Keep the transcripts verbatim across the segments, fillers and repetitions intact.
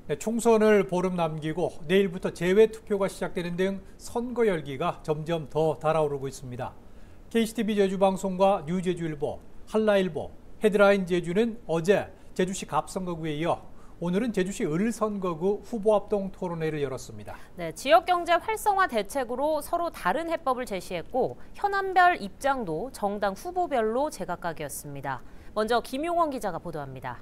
네, 총선을 보름 남기고 내일부터 재외투표가 시작되는 등 선거 열기가 점점 더 달아오르고 있습니다. 케이씨티비 제주방송과 뉴제주일보, 한라일보, 헤드라인 제주는 어제 제주시 갑선거구에 이어 오늘은 제주시 을선거구 후보합동 토론회를 열었습니다. 네, 지역경제 활성화 대책으로 서로 다른 해법을 제시했고 현안별 입장도 정당 후보별로 제각각이었습니다. 먼저 김용원 기자가 보도합니다.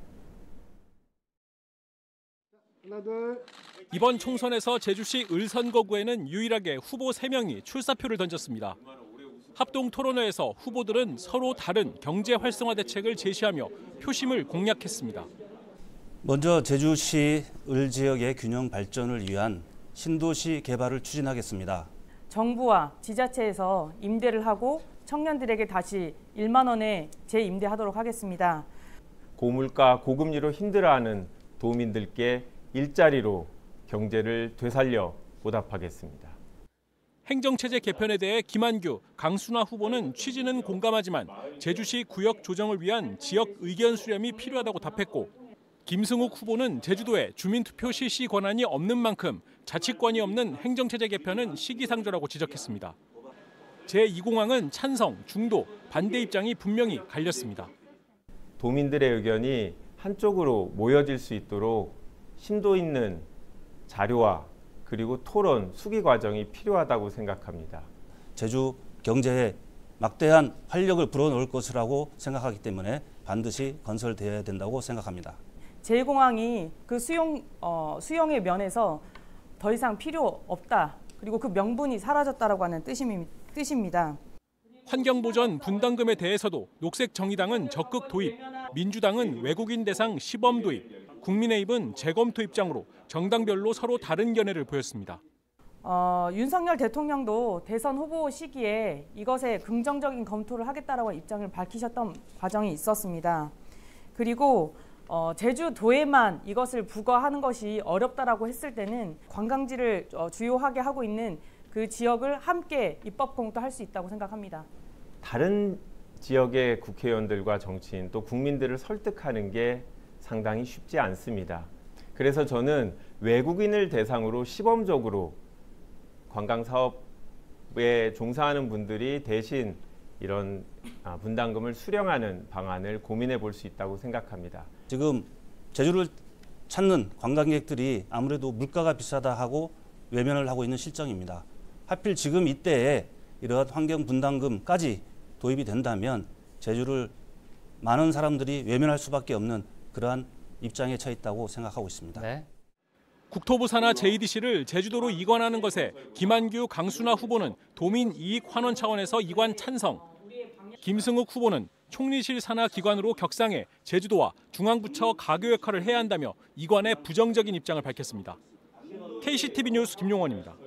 하나, 둘. 이번 총선에서 제주시 을선거구에는 유일하게 후보 세 명이 출사표를 던졌습니다. 합동 토론회에서 후보들은 서로 다른 경제 활성화 대책을 제시하며 표심을 공략했습니다. 먼저 제주시 을 지역의 균형 발전을 위한 신도시 개발을 추진하겠습니다. 정부와 지자체에서 임대를 하고 청년들에게 다시 일만 원에 재임대하도록 하겠습니다. 고물가 고금리로 힘들어하는 도민들께 일자리로 경제를 되살려 보답하겠습니다. 행정체제 개편에 대해 김한규, 강순화 후보는 취지는 공감하지만 제주시 구역 조정을 위한 지역 의견 수렴이 필요하다고 답했고, 김승욱 후보는 제주도에 주민투표 실시 권한이 없는 만큼 자치권이 없는 행정체제 개편은 시기상조라고 지적했습니다. 제이 공항은 찬성, 중도, 반대 입장이 분명히 갈렸습니다. 도민들의 의견이 한쪽으로 모여질 수 있도록 심도 있는 자료와 그리고 토론, 수기 과정이 필요하다고 생각합니다. 제주 경제에 막대한 활력을 불어넣을 것이라고 생각하기 때문에 반드시 건설되어야 된다고 생각합니다. 제이 공항이 그 수용, 어, 수용의 면에서 더 이상 필요 없다. 그리고 그 명분이 사라졌다라고 하는 뜻입니다. 환경보전 분담금에 대해서도 녹색정의당은 적극 도입, 민주당은 외국인 대상 시범 도입, 국민의힘은 재검토 입장으로 정당별로 서로 다른 견해를 보였습니다. 어, 윤석열 대통령도 대선 후보 시기에 이것에 긍정적인 검토를 하겠다라고 입장을 밝히셨던 과정이 있었습니다. 그리고 어, 제주도에만 이것을 부과하는 것이 어렵다라고 했을 때는 관광지를 어, 주요하게 하고 있는 그 지역을 함께 입법 공토할 수 있다고 생각합니다. 다른 지역의 국회의원들과 정치인 또 국민들을 설득하는 게 상당히 쉽지 않습니다. 그래서 저는 외국인을 대상으로 시범적으로 관광사업에 종사하는 분들이 대신 이런 분담금을 수령하는 방안을 고민해 볼 수 있다고 생각합니다. 지금 제주를 찾는 관광객들이 아무래도 물가가 비싸다 하고 외면을 하고 있는 실정입니다. 하필 지금 이때에 이러한 환경 분담금까지 도입이 된다면 제주를 많은 사람들이 외면할 수밖에 없는 그러한 입장에 처해 있다고 생각하고 있습니다. 네. 국토부 산하 제이디씨를 제주도로 이관하는 것에 김한규, 강순화 후보는 도민 이익 환원 차원에서 이관 찬성, 김승욱 후보는 총리실 산하 기관으로 격상해 제주도와 중앙부처 가교 역할을 해야 한다며 이관에 부정적인 입장을 밝혔습니다. 케이씨티비 뉴스 김용원입니다.